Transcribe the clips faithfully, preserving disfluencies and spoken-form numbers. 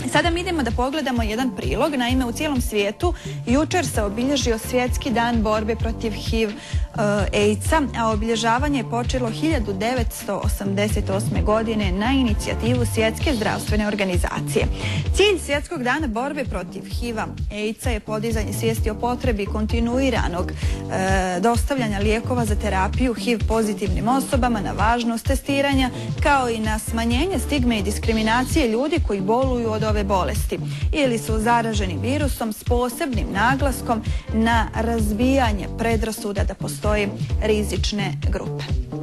Sada mi idemo da pogledamo jedan prilog. Naime, u cijelom svijetu jučer se obilježio Svjetski dan borbe protiv H I V AIDS-a, a obilježavanje je počelo hiljadu devetsto osamdeset osme. godine na inicijativu Svjetske zdravstvene organizacije. Cilj Svjetskog dana borbe protiv H I V-a AIDS-a je podizanje svijesti o potrebi kontinuiranog e, dostavljanja lijekova za terapiju H I V pozitivnim osobama, na važnost testiranja, kao i na smanjenje stigme i diskriminacije ljudi koji boluju od ove bolesti ili su zaraženi virusom s posebnim naglaskom na razbijanje predrasuda da postoje rizične grupe.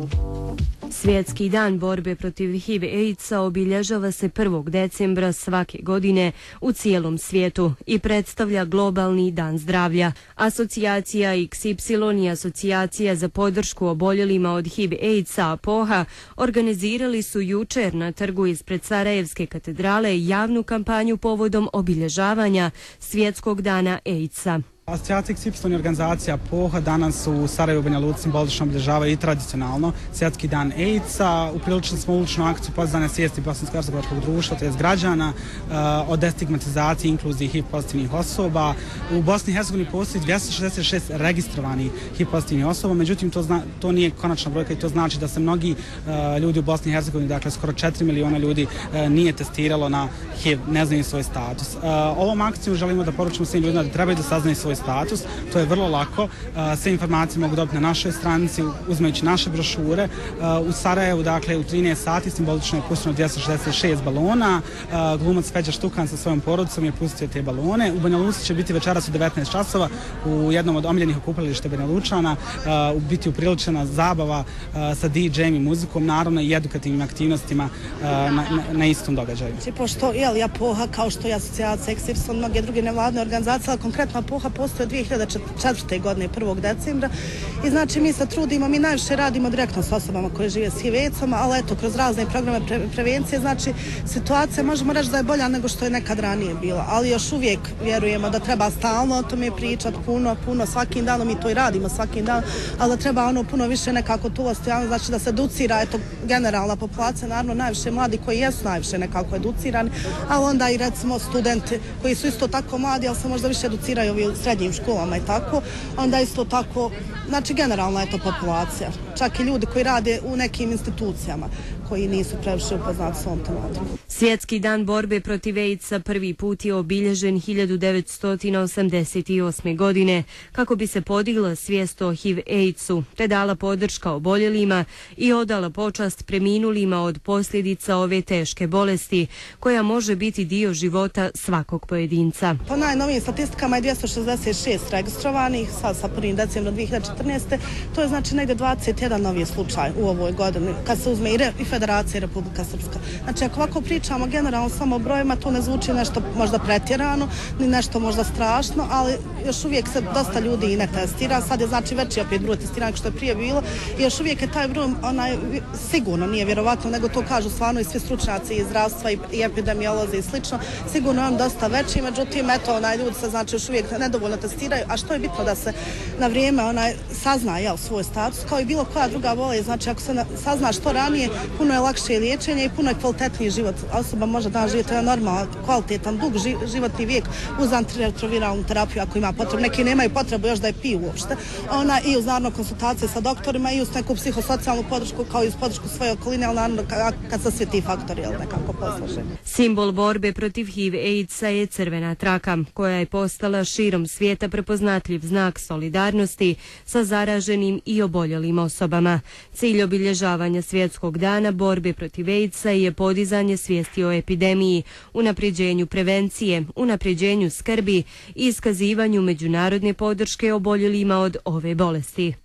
Svjetski dan borbe protiv H I V AIDS-a obilježava se prvog decembra svake godine u cijelom svijetu i predstavlja globalni dan zdravlja. Asocijacija X Y i Asocijacija za podršku oboljelima od H I V AIDS-a P O H A organizirali su jučer na trgu ispred Sarajevske katedrale javnu kampanju povodom obilježavanja Svjetskog dana AIDS-a. Asocijacija X Y i organizacija P O H A danas u Sarajevu i Banja Luci simbolično obilježavaju i tradicionalno Svjetski dan AIDS-a. Upriličili smo uličnu akciju podizanja svijesti bosansko-hercegovačkog društva, tj. građana, uh, o destigmatizaciji i inkluziji H I V pozitivnih osoba. U Bosni i Hercegovini postoji dvjesto šezdeset šest registrovanih H I V pozitivnih osoba, međutim to, zna, to nije konačna brojka i to znači da se mnogi uh, ljudi u Bosni i Hercegovini, dakle skoro četiri miliona ljudi, uh, nije testiralo na H I V, ne znaju svoj status. Uh, ovom akcijom želimo da poručimo svim ljudima da trebaju da saznaju svoj status. To je vrlo lako. Sve informacije mogu dobiti na našoj stranici uzmajući naše brošure. U Sarajevu, dakle, u trinaest sati simbolično je pusteno dvjesto šezdeset šest balona. Glumac Feđa Štukan sa svojom porodicom je pustio te balone. U Banja Luci će biti večeras u devetnaest časova u jednom od omiljenih okupilišta Banja Lučana biti upriličena zabava sa D J-em i muzikom, naravno i edukativnim aktivnostima na, na, na istom događaju. Pošto jel, ja P O H A, kao što je Asocijacija X Y, mnoge druge nevladne organizacije, ali konkretno P O H A postoje od dvije hiljade četvrte. godine prvog decembra i znači mi se trudimo, mi najviše radimo direktno s osobama koje žive s H I V AIDS-om, ali eto kroz razne programe pre prevencije, znači situacija možemo reći da je bolja nego što je nekad ranije bila, ali još uvijek vjerujemo da treba stalno o tome pričati puno, puno svakim danom, mi to i radimo svakim danom, ali da treba ono puno više nekako tu ostojano, znači da se educira, eto generalna populacija, naravno najviše mladi koji jesu najviše nekako educirani, ali onda i recimo studenti koji su isto tako mladi, ali se možda više educiraju u srednjim školama i tako, onda isto tako, znači generalna je to populacija, čak i ljudi koji rade u nekim institucijama koji nisu previše upoznati s ovom tematikom. Svjetski dan borbe protiv AIDS-a prvi put je obilježen hiljadu devetsto osamdeset osme. godine kako bi se podigla svijest o H I V AIDS-u te dala podrška oboljelima i odala počast preminulima od posljedica ove teške bolesti koja može biti dio života svakog pojedinca. Po najnovijim statistikama je dvjesto šezdeset šest registrovanih sad sa prvim decembrom dvije hiljade četrnaeste. To je znači negdje dvadeset jedan novi slučaj u ovoj godini kad se uzme i, re, i Federacija Republika Srpska. Znači ako ovako pričamo generalno samo o brojima, to ne zvuči nešto možda pretjerano, ni nešto možda strašno, ali još uvijek se dosta ljudi i ne testira. Sad je znači veći opet broj testiranja što je prije bilo i još uvijek je taj broj onaj, sigurno nije vjerovatno, nego to kažu stvarno i svi stručnjaci iz zdravstva i, i epidemiolozi i slično, sigurno je on dosta veći, međutim eto onaj ljudi se znači još uvijek nedovoljno testiraju, a što je bitno da se na vrijeme onaj sazna jel, svoj status, kao i bilo koja druga bolest, znači ako se na, sazna što ranije, puno je lakše liječenje i puno je kvalitetniji život. Osoba može da živjeti na normalan, kvalitetan, dug ži, životni vijek uz antiretroviralnu terapiju ako ima potrebu. Neki nemaju potrebu još da je piju uopšte. Ona i uz naravno konsultacije sa doktorima i uz neku psihosocijalnu podršku kao i uz podršku svoje okoline, ali naravno kad se svi ti faktori jel, nekako poslože. Simbol borbe protiv H I V AIDS-a je crvena traka koja je postala širom svijeta prepoznatljiv znak solidarnosti sa zaraženim i oboljelim osobama. Cilj obilježavanja Svjetskog dana borbe protiv AIDS-a je podizanje svijesti o epidemiji, unapređenju prevencije, unapređenju skrbi i iskazivanju međunarodne podrške oboljelima od ove bolesti.